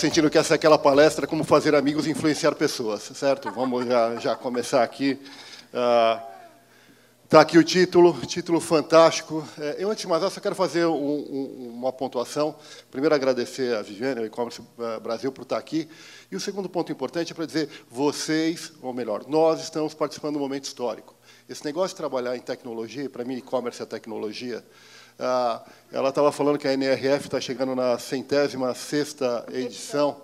sentindo que essa é aquela palestra como fazer amigos e influenciar pessoas, certo? Vamos já começar aqui. Está aqui o título fantástico. Eu, antes de mais nada, só quero fazer uma pontuação. Primeiro, agradecer a Viviane, ao E-Commerce Brasil, por estar aqui. E o segundo ponto importante é para dizer, vocês, ou melhor, nós estamos participando de um momento histórico. Esse negócio de trabalhar em tecnologia, para mim, e-commerce é tecnologia. Ela estava falando que a NRF está chegando na 106ª edição.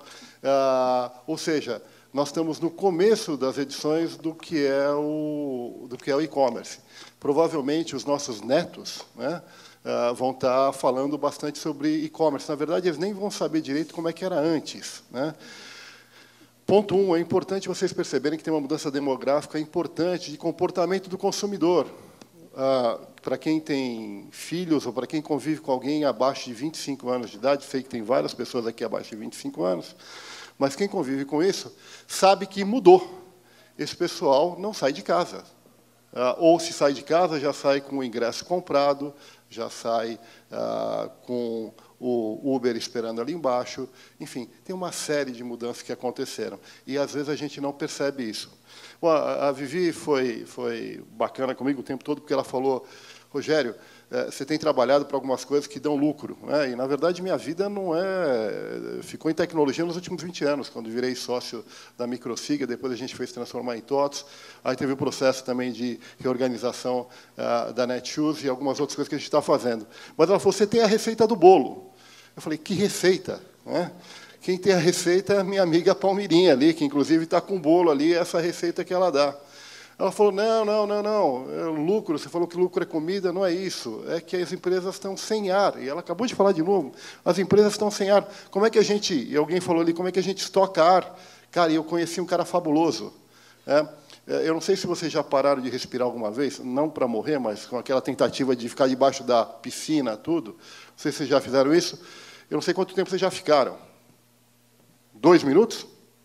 Ou seja, nós estamos no começo das edições do que é o e-commerce. Provavelmente, os nossos netos, né, vão estar falando bastante sobre e-commerce. Na verdade, eles nem vão saber direito como é que era antes, né? Ponto 1, é importante vocês perceberem que tem uma mudança demográfica importante de comportamento do consumidor. Para quem tem filhos ou para quem convive com alguém abaixo de 25 anos de idade, sei que tem várias pessoas aqui abaixo de 25 anos, mas quem convive com isso sabe que mudou. Esse pessoal não sai de casa. Ou, se sai de casa, já sai com o ingresso comprado, já sai com o Uber esperando ali embaixo. Enfim, tem uma série de mudanças que aconteceram. E, às vezes, a gente não percebe isso. Bom, a Vivi foi bacana comigo o tempo todo, porque ela falou, Rogério, você tem trabalhado para algumas coisas que dão lucro, né? E, na verdade, minha vida não ficou em tecnologia nos últimos 20 anos, quando virei sócio da Microsiga, depois a gente fez transformar em TOTS, aí teve o processo também de reorganização da Netshoes e algumas outras coisas que a gente está fazendo. Mas ela falou, você tem a receita do bolo. Eu falei, que receita? Né? Quem tem a receita é a minha amiga Palmirinha ali, que, inclusive, está com o bolo ali, essa receita que ela dá. Ela falou, não, lucro, você falou que lucro é comida, não é isso, é que as empresas estão sem ar. E ela acabou de falar de novo, as empresas estão sem ar. Como é que a gente, e alguém falou ali, como é que a gente estoca ar? Cara, eu conheci um cara fabuloso. Eu não sei se vocês já pararam de respirar alguma vez, não para morrer, mas com aquela tentativa de ficar debaixo da piscina, tudo. Não sei se vocês já fizeram isso. Eu não sei quanto tempo vocês já ficaram. 2 minutos?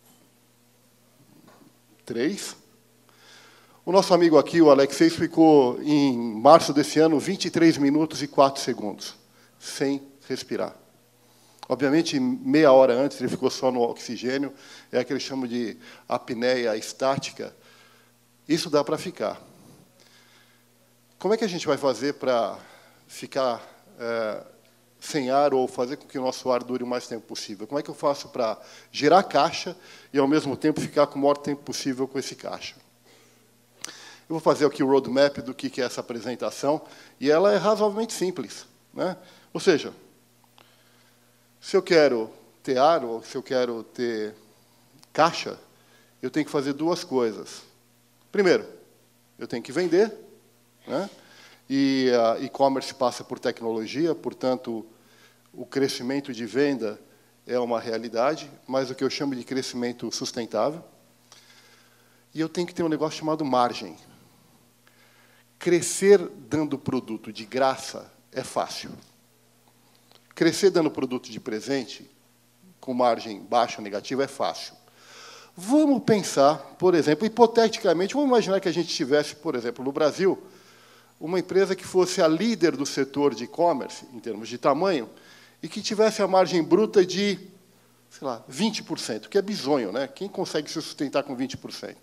3? O nosso amigo aqui, o Alexei, ficou, em março desse ano, 23 minutos e 4 segundos, sem respirar. Obviamente, meia hora antes, ele ficou só no oxigênio, é o que eles chamam de apneia estática. Isso dá para ficar. Como é que a gente vai fazer para ficar sem ar ou fazer com que o nosso ar dure o mais tempo possível? Como é que eu faço para gerar caixa e, ao mesmo tempo, ficar com o maior tempo possível com esse caixa? Eu vou fazer aqui o roadmap do que é essa apresentação, e ela é razoavelmente simples, né? Ou seja, se eu quero ter ar, ou se eu quero ter caixa, eu tenho que fazer 2 coisas. Primeiro, eu tenho que vender, né? E e-commerce passa por tecnologia, portanto, o crescimento de venda é uma realidade, mas o que eu chamo de crescimento sustentável. E eu tenho que ter um negócio chamado margem. Crescer dando produto de graça é fácil. Crescer dando produto de presente, com margem baixa ou negativa, é fácil. Vamos pensar, por exemplo, hipoteticamente, vamos imaginar que a gente tivesse, por exemplo, no Brasil, uma empresa que fosse a líder do setor de e-commerce, em termos de tamanho, e que tivesse a margem bruta de, sei lá, 20%, que é bizonho, né? Quem consegue se sustentar com 20%?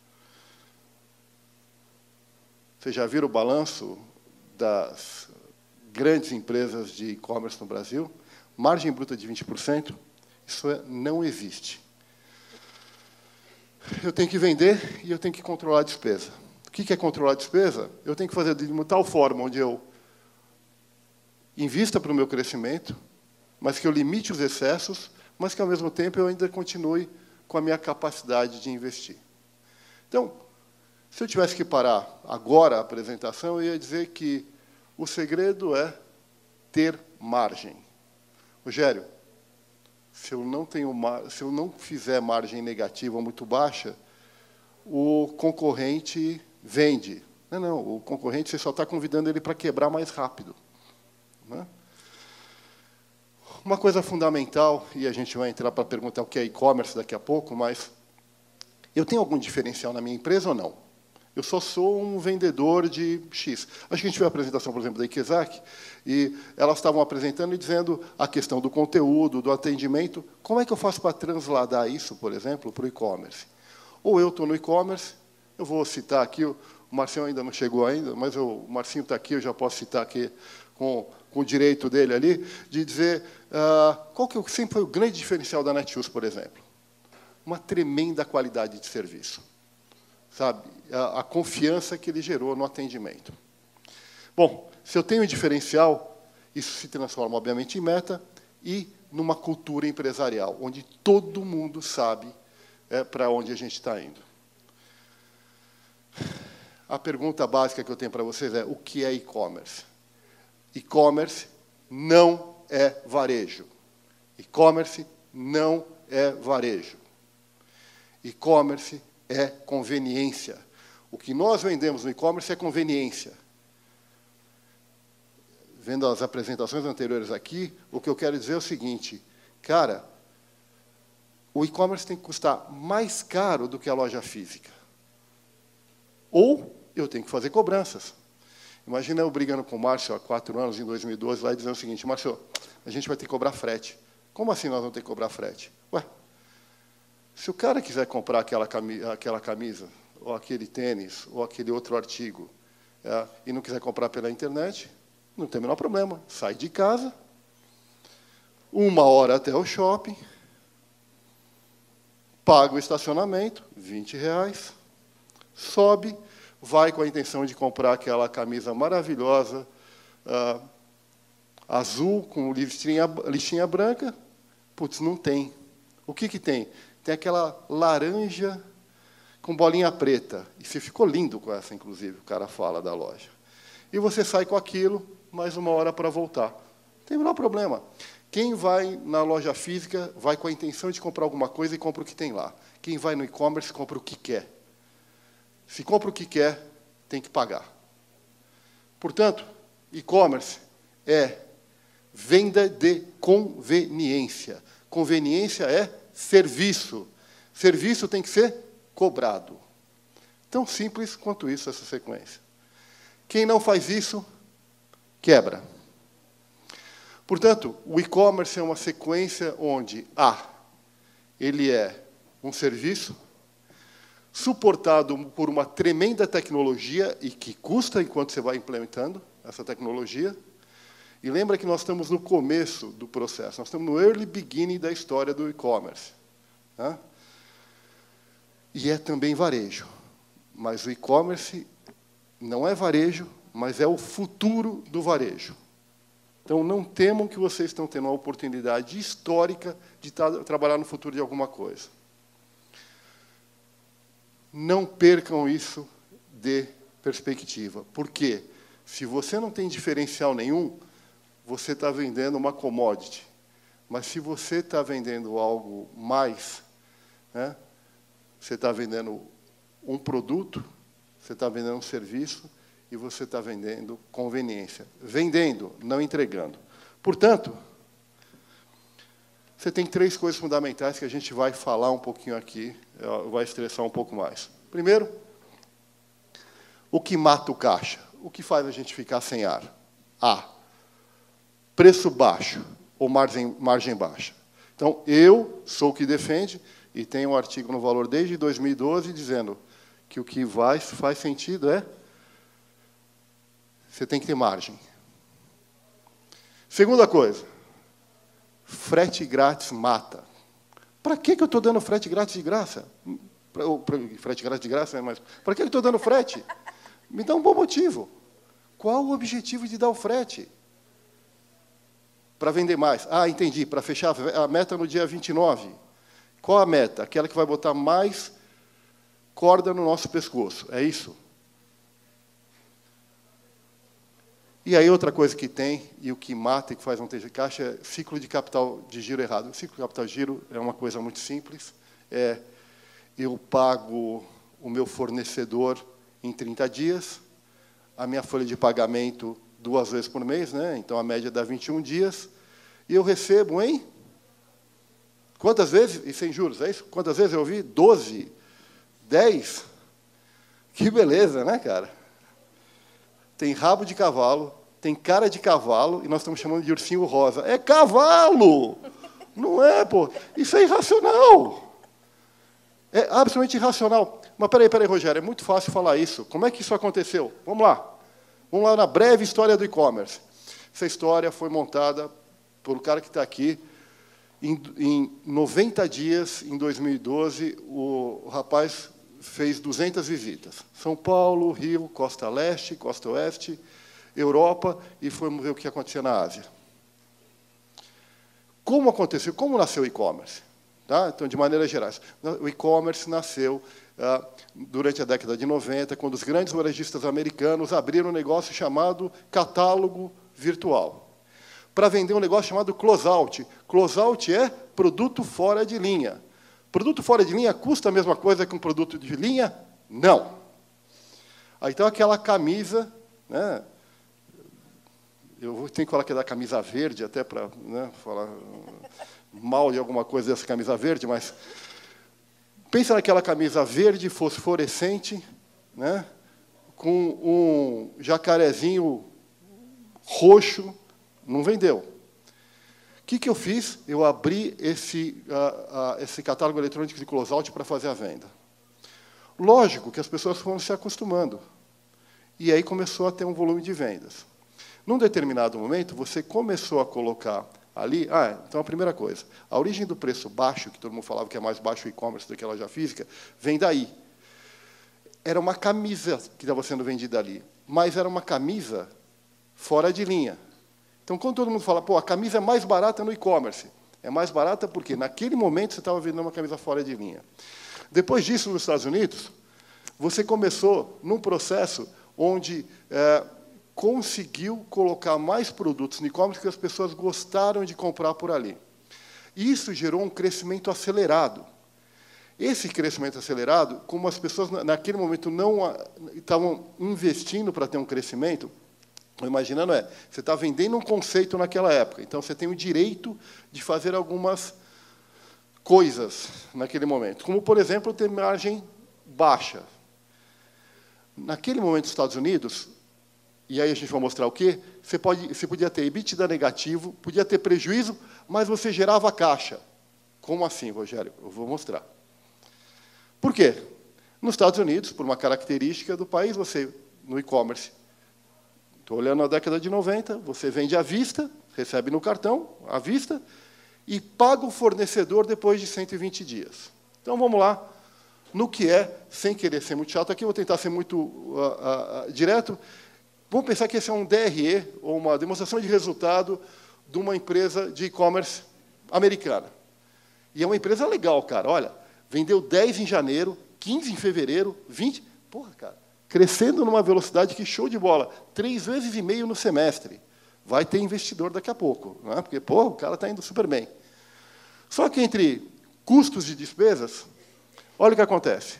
Vocês já viram o balanço das grandes empresas de e-commerce no Brasil? Margem bruta de 20%, isso não existe. Eu tenho que vender e eu tenho que controlar a despesa. O que é controlar a despesa? Eu tenho que fazer de uma tal forma onde eu invista para o meu crescimento, mas que eu limite os excessos, mas que, ao mesmo tempo, eu ainda continue com a minha capacidade de investir. Então, se eu tivesse que parar agora a apresentação, eu ia dizer que o segredo é ter margem. Rogério, se eu não fizer margem negativa muito baixa, o concorrente vende. Não, o concorrente você só está convidando ele para quebrar mais rápido, né? Uma coisa fundamental, e a gente vai entrar para perguntar o que é e-commerce daqui a pouco, mas eu tenho algum diferencial na minha empresa ou não? Eu só sou um vendedor de X. Acho que a gente viu a apresentação, por exemplo, da Ikezak, e elas estavam apresentando e dizendo a questão do conteúdo, do atendimento. Como é que eu faço para transladar isso, por exemplo, para o e-commerce? Ou eu estou no e-commerce, eu vou citar aqui, o Marcinho ainda não chegou ainda, mas o Marcinho está aqui, eu já posso citar aqui com o direito dele ali, de dizer qual que sempre foi o grande diferencial da Netshoes, por exemplo. Uma tremenda qualidade de serviço. Sabe? A confiança que ele gerou no atendimento. Bom, se eu tenho um diferencial, isso se transforma, obviamente, em meta e numa cultura empresarial, onde todo mundo sabe para onde a gente está indo. A pergunta básica que eu tenho para vocês é: o que é e-commerce? E-commerce não é varejo. E-commerce não é varejo. E-commerce é conveniência. O que nós vendemos no e-commerce é conveniência. Vendo as apresentações anteriores aqui, o que eu quero dizer é o seguinte: cara, o e-commerce tem que custar mais caro do que a loja física. Ou eu tenho que fazer cobranças. Imagina eu brigando com o Márcio há 4 anos, em 2012, lá e dizendo o seguinte: Márcio, a gente vai ter que cobrar frete. Como assim nós vamos ter que cobrar frete? Ué, se o cara quiser comprar aquela camisa, ou aquele tênis, ou aquele outro artigo, e não quiser comprar pela internet, não tem o menor problema. Sai de casa, 1 hora até o shopping, paga o estacionamento, R$20, sobe, vai com a intenção de comprar aquela camisa maravilhosa, azul, com listinha branca. Putz, não tem. O que tem? Tem aquela laranja com bolinha preta. E você ficou lindo com essa, inclusive, o cara fala da loja. E você sai com aquilo, mais 1 hora para voltar. Não tem o menor problema. Quem vai na loja física vai com a intenção de comprar alguma coisa e compra o que tem lá. Quem vai no e-commerce compra o que quer. Se compra o que quer, tem que pagar. Portanto, e-commerce é venda de conveniência. Conveniência é serviço. Serviço tem que ser cobrado. Tão simples quanto isso, essa sequência. Quem não faz isso, quebra. Portanto, o e-commerce é uma sequência onde ele é um serviço suportado por uma tremenda tecnologia e que custa enquanto você vai implementando essa tecnologia. E lembra que nós estamos no começo do processo, nós estamos no early beginning da história do e-commerce. Né? E é também varejo. Mas o e-commerce não é varejo, mas é o futuro do varejo. Então, não temam que vocês estão tendo uma oportunidade histórica de trabalhar no futuro de alguma coisa. Não percam isso de perspectiva. Por quê? Se você não tem diferencial nenhum, você está vendendo uma commodity. Mas se você está vendendo algo mais, né, você está vendendo um produto, você está vendendo um serviço e você está vendendo conveniência. Vendendo, não entregando. Portanto, você tem 3 coisas fundamentais que a gente vai falar um pouquinho aqui, vai estressar um pouco mais. Primeiro, o que mata o caixa? O que faz a gente ficar sem ar? Preço baixo ou margem baixa. Então, eu sou o que defende, e tem um artigo no Valor desde 2012 dizendo que o que faz sentido é você tem que ter margem. Segunda coisa, frete grátis mata. Para que eu estou dando frete grátis de graça? Frete grátis de graça, mas para que eu estou dando frete? Me dá um bom motivo. Qual o objetivo de dar o frete? Para vender mais. Entendi, para fechar a meta no dia 29. Qual a meta? Aquela que vai botar mais corda no nosso pescoço. É isso? E aí, outra coisa que tem, e o que mata e que faz não ter caixa, é ciclo de capital de giro errado. O ciclo de capital de giro é uma coisa muito simples. Eu pago o meu fornecedor em 30 dias, a minha folha de pagamento 2 vezes por mês, né? Então a média dá 21 dias, e eu recebo em... Quantas vezes? E sem juros, é isso? Quantas vezes eu ouvi? 12? 10? Que beleza, né, cara? Tem rabo de cavalo, tem cara de cavalo, e nós estamos chamando de ursinho rosa. É cavalo! Não é, pô. Isso é irracional. É absolutamente irracional. Mas, peraí, Rogério, é muito fácil falar isso. Como é que isso aconteceu? Vamos lá. Vamos lá na breve história do e-commerce. Essa história foi montada por um cara que está aqui. Em 90 dias, em 2012, o rapaz fez 200 visitas. São Paulo, Rio, Costa Leste, Costa Oeste, Europa, e fomos ver o que acontecia na Ásia. Como aconteceu? Como nasceu o e-commerce? Tá? Então, de maneira geral, o e-commerce nasceu durante a década de 90, quando os grandes varejistas americanos abriram um negócio chamado catálogo virtual, para vender um negócio chamado closeout. Closeout é produto fora de linha. Produto fora de linha custa a mesma coisa que um produto de linha? Não. Aí, então, aquela camisa, né, eu tenho que falar que é da camisa verde, até para, né, falar mal de alguma coisa dessa camisa verde, mas pensa naquela camisa verde fosforescente, né, com um jacarezinho roxo, não vendeu. O que eu fiz? Eu abri esse catálogo eletrônico de closeout para fazer a venda. Lógico que as pessoas foram se acostumando. E aí começou a ter um volume de vendas. Num determinado momento, você começou a colocar ali... então a primeira coisa, a origem do preço baixo, que todo mundo falava que é mais baixo o e-commerce do que a loja física, vem daí. Era uma camisa que estava sendo vendida ali, mas era uma camisa fora de linha. Então, quando todo mundo fala, pô, a camisa é mais barata no e-commerce, é mais barata porque, naquele momento, você estava vendendo uma camisa fora de linha. Depois disso, nos Estados Unidos, você começou num processo onde conseguiu colocar mais produtos no e-commerce que as pessoas gostaram de comprar por ali. Isso gerou um crescimento acelerado. Esse crescimento acelerado, como as pessoas, naquele momento, não estavam investindo para ter um crescimento, imaginando, você está vendendo um conceito naquela época, então você tem o direito de fazer algumas coisas naquele momento, como, por exemplo, ter margem baixa. Naquele momento, nos Estados Unidos, e aí a gente vai mostrar o quê? Você podia ter EBITDA negativo, podia ter prejuízo, mas você gerava caixa. Como assim, Rogério? Eu vou mostrar. Por quê? Nos Estados Unidos, por uma característica do país, você, no e-commerce, estou olhando a década de 90, você vende à vista, recebe no cartão, à vista, e paga o fornecedor depois de 120 dias. Então, vamos lá, no que é, sem querer ser muito chato, aqui eu vou tentar ser muito direto. Vamos pensar que esse é um DRE, ou uma demonstração de resultado, de uma empresa de e-commerce americana. E é uma empresa legal, cara. Olha, vendeu 10 em janeiro, 15 em fevereiro, 20... Porra, cara. Crescendo numa velocidade que show de bola, 3,5 vezes no semestre. Vai ter investidor daqui a pouco, não é? Porque, pô, o cara está indo super bem. Só que entre custos e despesas, olha o que acontece.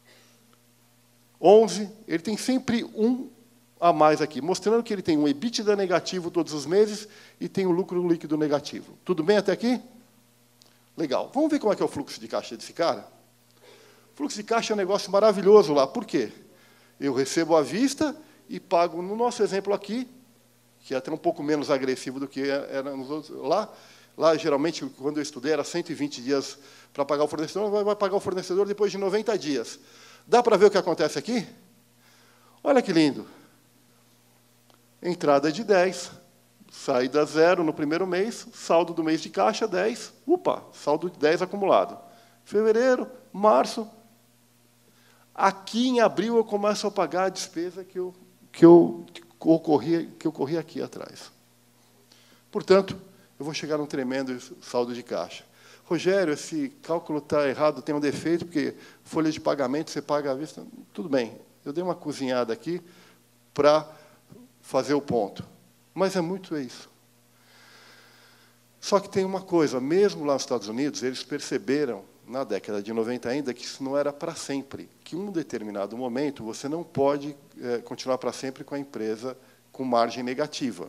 11, ele tem sempre um a mais aqui, mostrando que ele tem um EBITDA negativo todos os meses e tem um lucro líquido negativo. Tudo bem até aqui? Legal. Vamos ver como é que é o fluxo de caixa desse cara? O fluxo de caixa é um negócio maravilhoso lá. Por quê? Eu recebo à vista e pago, no nosso exemplo aqui, que é até um pouco menos agressivo do que era nos outros. Lá, geralmente, quando eu estudei, era 120 dias para pagar o fornecedor, vai pagar o fornecedor depois de 90 dias. Dá para ver o que acontece aqui? Olha que lindo. Entrada de 10, saída 0 no primeiro mês, saldo do mês de caixa 10, saldo de 10 acumulado. Fevereiro, março. Aqui em abril eu começo a pagar a despesa que eu corri aqui atrás. Portanto, eu vou chegar num tremendo saldo de caixa. Rogério, esse cálculo está errado, tem um defeito, porque folha de pagamento você paga à vista. Tudo bem, eu dei uma cozinhada aqui para fazer o ponto. Mas é muito isso. Só que tem uma coisa, mesmo lá nos Estados Unidos, eles perceberam, na década de 90 ainda, que isso não era para sempre, que em um determinado momento você não pode continuar para sempre com a empresa com margem negativa.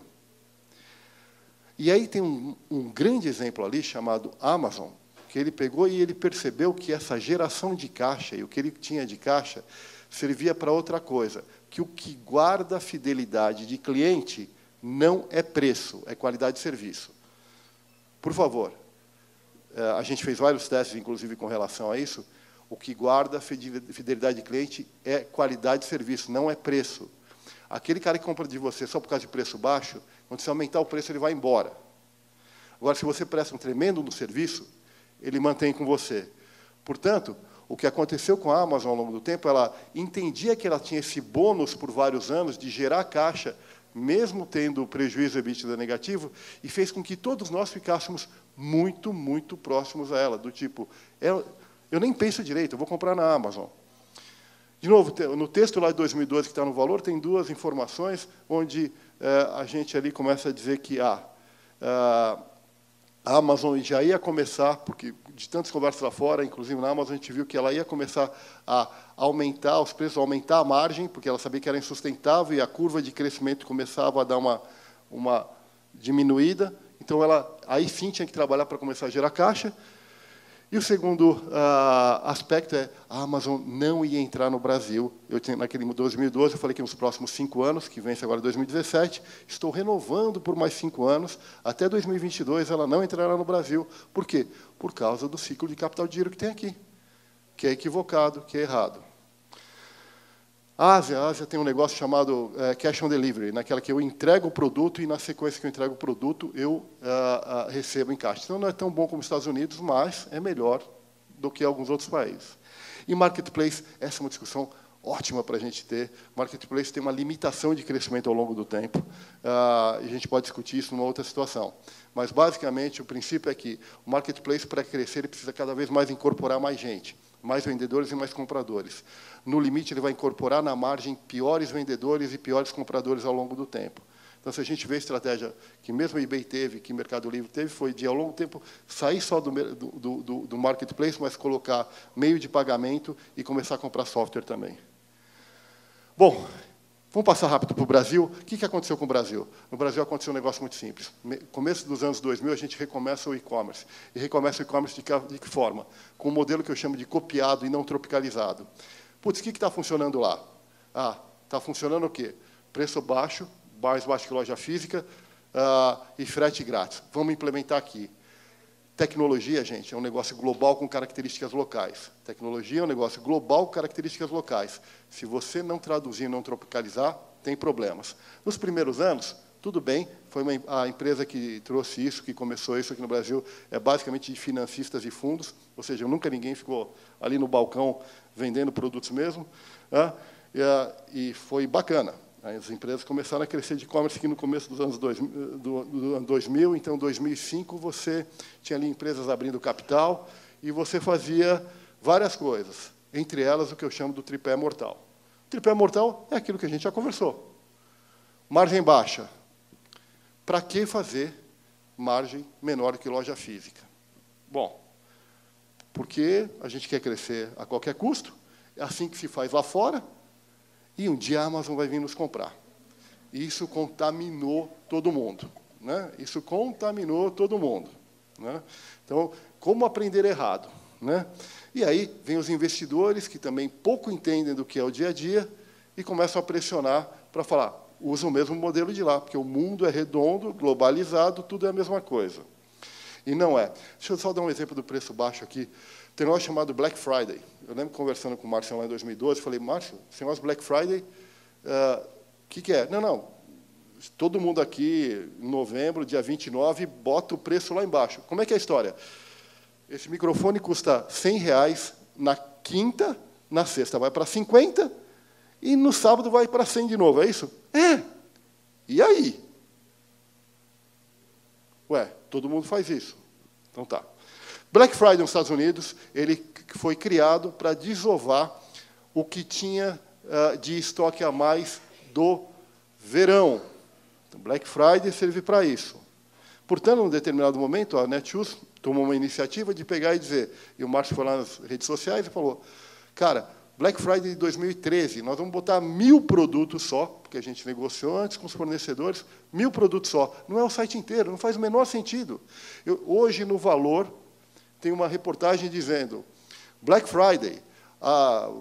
E aí tem um grande exemplo ali, chamado Amazon, que ele pegou e ele percebeu que essa geração de caixa, e o que ele tinha de caixa, servia para outra coisa, que o que guarda a fidelidade de cliente não é preço, é qualidade de serviço. Por favor, a gente fez vários testes, inclusive, com relação a isso. O que guarda a fidelidade de cliente é qualidade de serviço, não é preço. Aquele cara que compra de você só por causa de preço baixo, quando você aumentar o preço, ele vai embora. Agora, se você presta um tremendo no serviço, ele mantém com você. Portanto, o que aconteceu com a Amazon ao longo do tempo, ela entendia que ela tinha esse bônus por vários anos de gerar caixa, mesmo tendo prejuízo EBITDA negativo, e fez com que todos nós ficássemos muito, muito próximos a ela, do tipo, eu nem penso direito, eu vou comprar na Amazon. De novo, no texto lá de 2012, que está no valor, tem duas informações, onde a gente ali começa a dizer que a Amazon já ia começar, porque de tantas conversas lá fora, inclusive na Amazon, a gente viu que ela ia começar a aumentar os preços, aumentar a margem, porque ela sabia que era insustentável e a curva de crescimento começava a dar uma diminuída. Então, ela aí sim tinha que trabalhar para começar a gerar caixa. E o segundo aspecto é a Amazon não ia entrar no Brasil. Naquele 2012, eu falei que nos próximos 5 anos, que vence agora 2017, estou renovando por mais 5 anos. Até 2022, ela não entrará no Brasil. Por quê? Por causa do ciclo de capital de giro que tem aqui, que é equivocado, que é errado. A Ásia tem um negócio chamado cash on delivery, naquela que eu entrego o produto e, na sequência que eu entrego o produto, eu recebo em caixa. Então, não é tão bom como os Estados Unidos, mas é melhor do que alguns outros países. E marketplace, essa é uma discussão ótima para a gente ter. Marketplace tem uma limitação de crescimento ao longo do tempo. A gente pode discutir isso numa outra situação. Mas, basicamente, o princípio é que o marketplace, para crescer, ele precisa cada vez mais incorporar mais gente, mais vendedores e mais compradores. No limite, ele vai incorporar na margem piores vendedores e piores compradores ao longo do tempo. Então, se a gente vê a estratégia que mesmo o eBay teve, que o Mercado Livre teve, foi de, ao longo do tempo, sair só do marketplace, mas colocar meio de pagamento e começar a comprar software também. Bom, vamos passar rápido para o Brasil. O que aconteceu com o Brasil? No Brasil aconteceu um negócio muito simples. No começo dos anos 2000, a gente recomeça o e-commerce. E recomeça o e-commerce de que forma? Com um modelo que eu chamo de copiado e não tropicalizado. Putz, o que está funcionando lá? Está funcionando o quê? Preço baixo, mais baixo que loja física e frete grátis. Vamos implementar aqui. Tecnologia, gente, é um negócio global com características locais. Tecnologia é um negócio global com características locais. Se você não traduzir, não tropicalizar, tem problemas. Nos primeiros anos, tudo bem, foi a empresa que trouxe isso, que começou isso aqui no Brasil, é basicamente de financistas e fundos, ou seja, nunca ninguém ficou ali no balcão vendendo produtos mesmo, e foi bacana. As empresas começaram a crescer de e-commerce aqui no começo dos anos 2000, então, em 2005, você tinha ali empresas abrindo capital e você fazia várias coisas, entre elas o que eu chamo do tripé mortal. O tripé mortal é aquilo que a gente já conversou. Margem baixa. Para que fazer margem menor que loja física? Bom, porque a gente quer crescer a qualquer custo, é assim que se faz lá fora, e um dia a Amazon vai vir nos comprar. Isso contaminou todo mundo. Né? Isso contaminou todo mundo. Né? Então, como aprender errado? Né? E aí, vem os investidores, que também pouco entendem do que é o dia a dia, e começam a pressionar para falar, usa o mesmo modelo de lá, porque o mundo é redondo, globalizado, tudo é a mesma coisa. E não é. Deixa eu só dar um exemplo do preço baixo aqui. Tem um negócio chamado Black Friday. Eu lembro conversando com o Márcio lá em 2012, falei, Márcio, esse negócio Black Friday, que é? Não, todo mundo aqui, em novembro, dia 29, bota o preço lá embaixo. Como é que é a história? Esse microfone custa R$100 na quinta, na sexta vai para 50, e no sábado vai para 100 de novo, é isso? É. E aí? Ué, todo mundo faz isso. Então tá. Black Friday nos Estados Unidos, ele foi criado para desovar o que tinha de estoque a mais do verão. Então, Black Friday serve para isso. Portanto, num determinado momento, a Netshoes tomou uma iniciativa de pegar e dizer, e o Márcio foi lá nas redes sociais e falou, cara, Black Friday de 2013, nós vamos botar 1000 produtos só, porque a gente negociou antes com os fornecedores, 1000 produtos só. Não é o site inteiro, não faz o menor sentido. Hoje, no Valor, tem uma reportagem dizendo, Black Friday,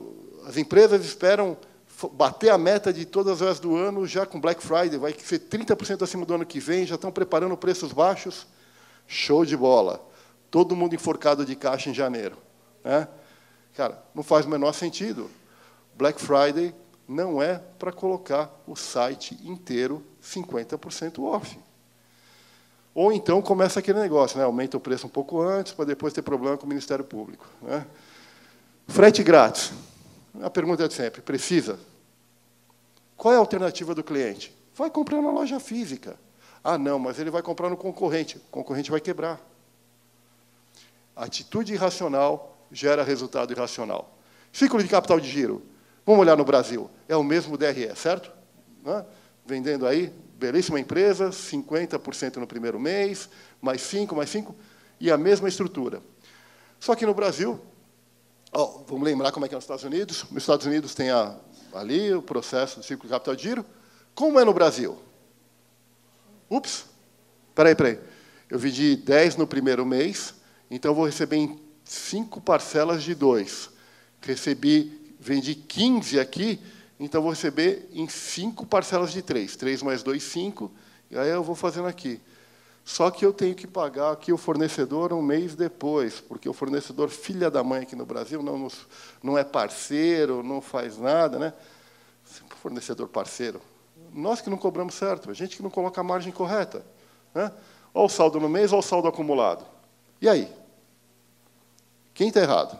As empresas esperam bater a meta de todas as horas do ano, já com Black Friday, vai ser 30% acima do ano que vem, já estão preparando preços baixos. Show de bola. Todo mundo enforcado de caixa em janeiro. Né? Cara, não faz o menor sentido. Black Friday não é para colocar o site inteiro 50% off. Ou então começa aquele negócio, né? Aumenta o preço um pouco antes, para depois ter problema com o Ministério Público. Né? Frete grátis. A pergunta é de sempre, precisa? Qual é a alternativa do cliente? Vai comprar na loja física. Ah, não, mas ele vai comprar no concorrente. O concorrente vai quebrar. Atitude irracional gera resultado irracional. Ciclo de capital de giro. Vamos olhar no Brasil. É o mesmo DRE, certo? Né? Vendendo aí, belíssima empresa, 50% no primeiro mês, mais 5, e a mesma estrutura. Só que no Brasil, vamos lembrar como é que é nos Estados Unidos. Nos Estados Unidos tem ali o processo do ciclo de capital de giro. Como é no Brasil? Ups, espera aí. Eu vendi 10 no primeiro mês, então eu vou receber em 5 parcelas de 2. Vendi 15 aqui, então eu vou receber em 5 parcelas de 3. 3 mais 2, 5, e aí eu vou fazendo aqui. Só que eu tenho que pagar aqui o fornecedor um mês depois, porque o fornecedor, filha da mãe aqui no Brasil, não é parceiro, não faz nada. Né? Fornecedor parceiro. Nós que não cobramos certo, a gente que não coloca a margem correta. Né? Olha o saldo no mês, olha o saldo acumulado. E aí? Quem está errado?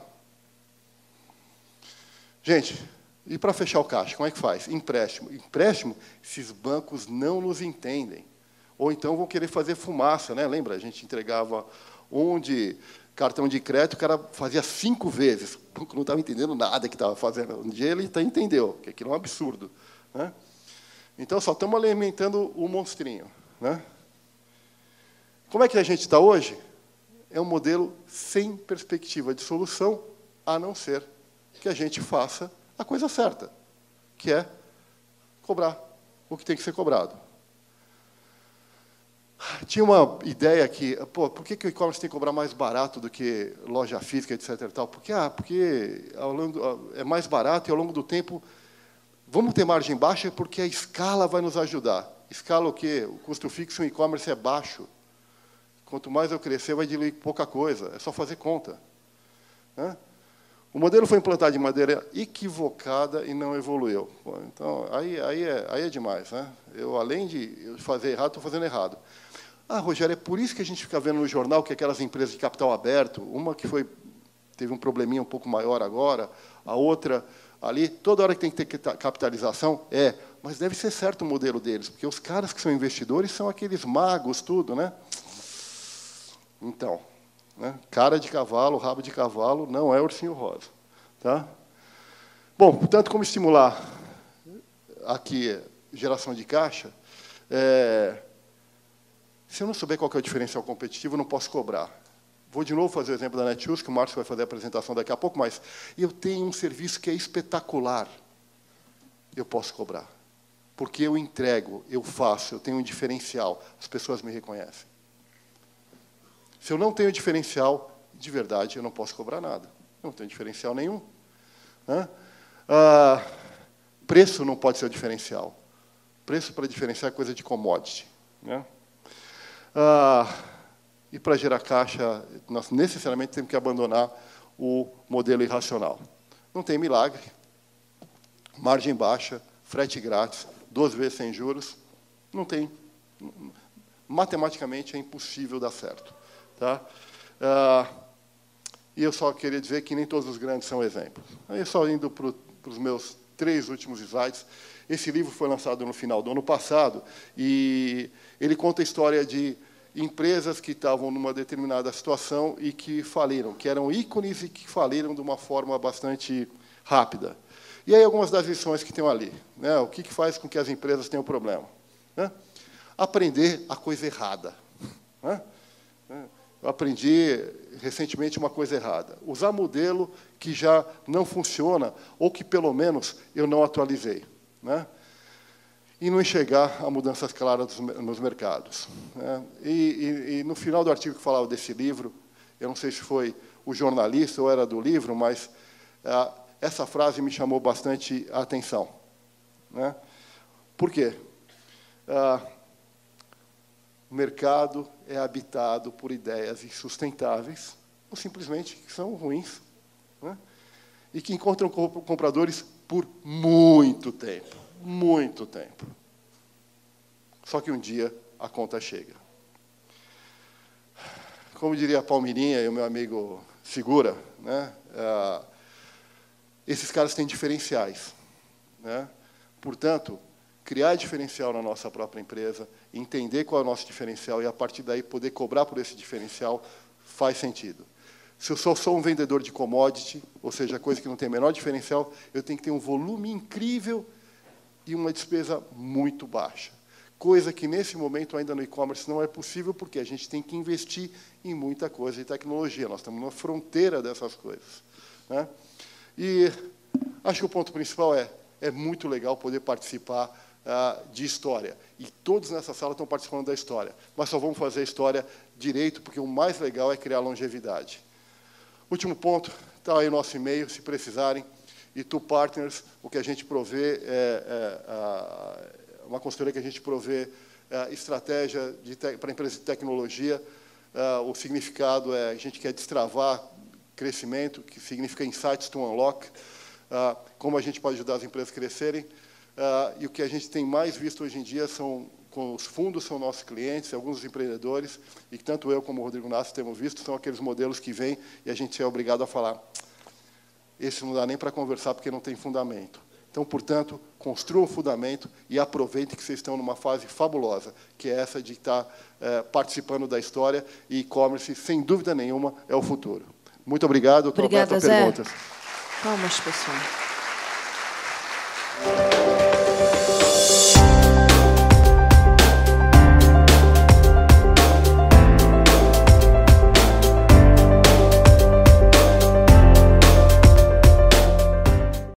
Gente, e para fechar o caixa, como é que faz? Empréstimo. Empréstimo, esses bancos não nos entendem. Ou então vão querer fazer fumaça. Né? Lembra? A gente entregava cartão de crédito, o cara fazia 5 vezes. O banco não estava entendendo nada que estava fazendo. Um dia ele entendeu, que aquilo é um absurdo. Né? Então, só estamos alimentando o monstrinho. Né? Como é que a gente está hoje? É um modelo sem perspectiva de solução, a não ser que a gente faça a coisa certa, que é cobrar o que tem que ser cobrado. Tinha uma ideia que, por que o e-commerce tem que cobrar mais barato do que loja física, etc. E tal? Porque é mais barato e, ao longo do tempo, vamos ter margem baixa porque a escala vai nos ajudar. Escala o quê? O custo fixo em e-commerce é baixo. Quanto mais eu crescer, vai diluir pouca coisa. É só fazer conta. Né? O modelo foi implantado de maneira equivocada e não evoluiu. Então, aí é demais. Né? Eu, além de fazer errado, estou fazendo errado. Ah, Rogério, é por isso que a gente fica vendo no jornal que aquelas empresas de capital aberto, uma que teve um probleminha um pouco maior agora, a outra ali, toda hora que tem que ter capitalização, mas deve ser certo o modelo deles, porque os caras que são investidores são aqueles magos, tudo, né? Então, né? Cara de cavalo, rabo de cavalo, não é ursinho rosa. Tá? Bom, portanto, como estimular aqui geração de caixa, se eu não souber qual que é o diferencial competitivo, eu não posso cobrar. Vou de novo fazer o exemplo da Netshoes, que o Márcio vai fazer a apresentação daqui a pouco, mas eu tenho um serviço que é espetacular. Eu posso cobrar. Porque eu entrego, eu faço, eu tenho um diferencial, as pessoas me reconhecem. Se eu não tenho diferencial, de verdade, eu não posso cobrar nada. Eu não tenho diferencial nenhum. Né? Preço não pode ser o diferencial. Preço para diferenciar é coisa de commodity. Né? E para gerar caixa, nós necessariamente temos que abandonar o modelo irracional. Não tem milagre. Margem baixa, frete grátis, 2 vezes sem juros. Não tem. Matematicamente é impossível dar certo. Tá? E eu só queria dizer que nem todos os grandes são exemplos. Aí, só indo para os meus 3 últimos slides, esse livro foi lançado no final do ano passado, e ele conta a história de empresas que estavam numa determinada situação e que faliram, que eram ícones e que faliram de uma forma bastante rápida. E aí algumas das lições que tem ali. Né? O que faz com que as empresas tenham problema? Né? Aprender a coisa errada. Né? Eu aprendi recentemente uma coisa errada. Usar modelo que já não funciona, ou que, pelo menos, eu não atualizei. Né? E não enxergar a mudanças claras nos mercados. Né? E no final do artigo que falava desse livro, eu não sei se foi o jornalista ou era do livro, mas essa frase me chamou bastante a atenção, né? Por quê? O mercado é habitado por ideias insustentáveis, ou simplesmente que são ruins, né? E que encontram compradores por muito tempo, muito tempo. Só que um dia a conta chega. Como diria a Palmirinha e o meu amigo Segura, né? Esses caras têm diferenciais, né? Portanto, criar diferencial na nossa própria empresa, entender qual é o nosso diferencial e, a partir daí, poder cobrar por esse diferencial faz sentido. Se eu só sou um vendedor de commodity, ou seja, coisa que não tem o menor diferencial, eu tenho que ter um volume incrível e uma despesa muito baixa. Coisa que, nesse momento, ainda no e-commerce não é possível, porque a gente tem que investir em muita coisa de tecnologia. Nós estamos na fronteira dessas coisas, né? E acho que o ponto principal é muito legal poder participar de história. E todos nessa sala estão participando da história. Mas só vamos fazer a história direito, porque o mais legal é criar longevidade. Último ponto, está aí o nosso e-mail, se precisarem. E Tu Partners, o que a gente provê uma consultoria que a gente provê estratégia para empresas de tecnologia. O significado é a gente quer destravar crescimento, que significa Insights to Unlock, como a gente pode ajudar as empresas a crescerem. E o que a gente tem mais visto hoje em dia com os fundos são nossos clientes, alguns empreendedores, e que tanto eu como o Rodrigo Nassi temos visto, são aqueles modelos que vêm e a gente é obrigado a falar, esse não dá nem para conversar porque não tem fundamento. Então, portanto, construam um fundamento e aproveitem que vocês estão numa fase fabulosa, que é essa de estar participando da história, e e-commerce, sem dúvida nenhuma, é o futuro. Muito obrigado. Estou aberto a perguntas. Palmas, pessoal.